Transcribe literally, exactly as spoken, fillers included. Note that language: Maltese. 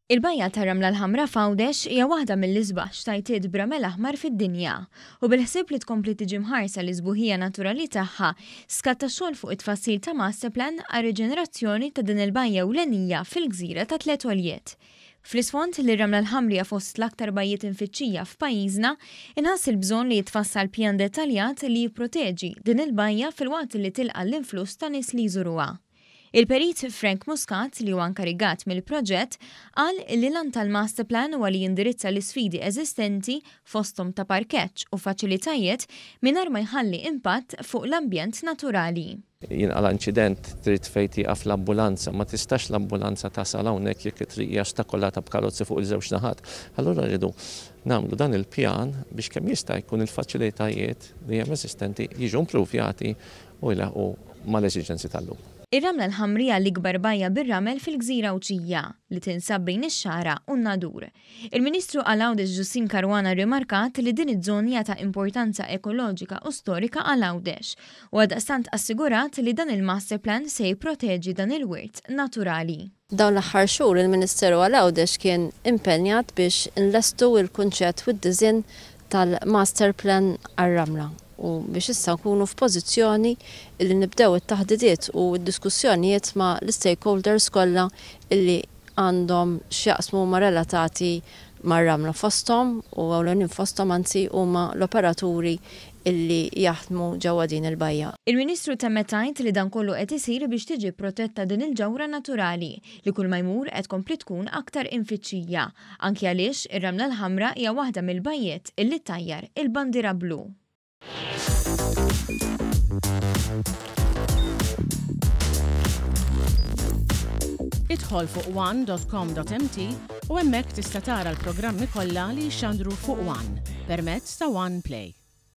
Il-bajja ta' Ramla l-Ħamra f'Għawdex hija waħda mill-isbaħ xtajtiet b'ramel aħmar fid-dinja u bil-ħsieb li tkompli tiġi mħarsa l-isbuħija naturali tagħha skatta xogħol fuq it-tfassil ta' master plan għal riġenerazzjoni ta' din il-bajja ewlenija fil-gżira ta' Tliet Għoljiet. Fl-isfond li Ramla l-Ħamrija fost l-aktar bajjiet infittxija f'pajjiżna inħass il-bżonn li jitfassal pjan dettaljat li jipproteġi din il-bajja fil-waqt li tilqa' l-influss ta' nies li jżuruha. Il-perit Frank Muscat li huwa nkarigat mill-proġett qal li lan tal-master plan huwa li jindirizza l-isfidi eżistenti fosthom ta' parkeġġ u faċilitajiet mingħajr ma jħalli impatt fuq l-ambjent naturali. Jinqala inċident trid fejn tieqaf l-ambulanza, ma tistax l-ambulanza tasal hawnhekk jekk it-triq hija ostakolata b'karozzi fuq il-żewġ naħat. Allura rridu nagħmlu dan il-pjan biex kemm jista' jkun il-faċilitajiet li hemm eżistenti jiġu improvjati u jlaħqu mal-eżiġenzi tal-lum. Ir-Ramla l-Ħamrija l-ikbar bajja bir-ramel fil-Gżira Uċija li tinsab bejn ix-Xara u n-Nadur. Il-Ministru għal Għawdex Ġustin Karwana rimarkat li din iż-żoni hija ta' importanza ekoloġika u storika għal Għawdex u għaldaqstant assigurat li dan il-master plan se jipproteġi dan il-wirt naturali. Dawn l-aħħar xhur il-Ministeru għal Għawdex kien impenjat biex inlestu il-kunċett u d-disinn tal-master plan għar-Ramla. U biex issa nkunu f'pożizzjoni illi nibdew it-taħdidiet u d-diskussjonijiet ma' l-stakeholders kollha illi għandhom x'jaqsmu ma' relatati ma' Ramla fosthom u ewlenin fosthom anzi huma l-operaturi illi jaħdmu ġewwa din il-bajja. Il-Ministru temmet tgħid li dan kollu qed isir biex tiġi protetta din il-ġewra naturali li kull ma jmur qed tkompli tkun aktar infittxija, anke għaliex ir-Ramla l-Ħamra hija waħda mill-bajjiet illi ttajjar il-bandiera blu. Idħol fuq one dot com dot m t u hemmhekk tista' tara l-programmi kollha li jxandru fuq One permezz ta' One Play.